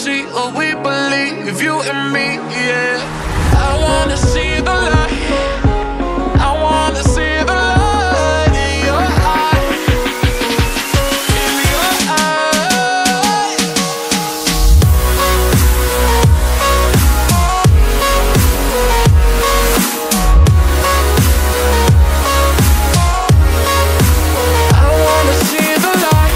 see what we believe, you and me, yeah. I wanna see the light, I wanna see the light in your eyes, in your eyes. I wanna see the light.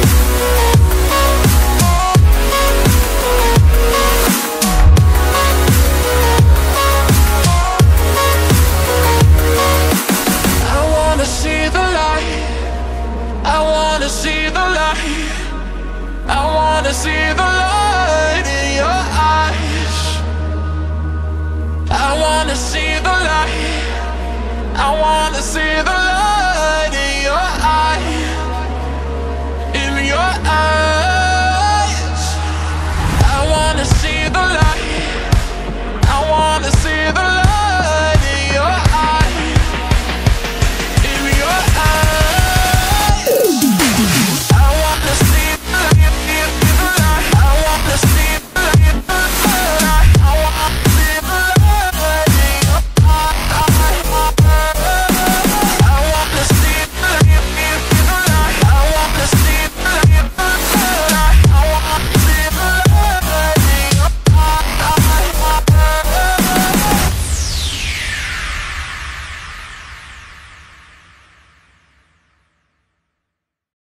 I wanna see the light, I wanna see the light, I wanna see the light in your eyes. I wanna see the light, I wanna see the